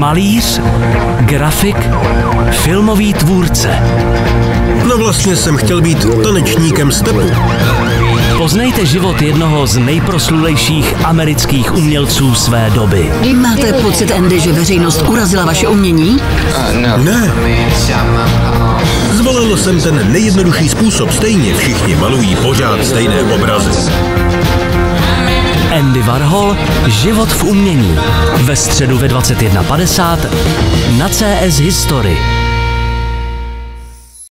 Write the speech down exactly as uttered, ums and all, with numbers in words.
Malíř, grafik, filmový tvůrce. No vlastně jsem chtěl být tanečníkem stepu. Poznejte život jednoho z nejproslulejších amerických umělců své doby. Máte pocit, Andy, že veřejnost urazila vaše umění? Ne. Zvolil jsem ten nejjednodušší způsob, stejně všichni malují pořád stejné obrazy. Andy Warhol, život v umění. Ve středu ve dvacet jedna padesát na C S History.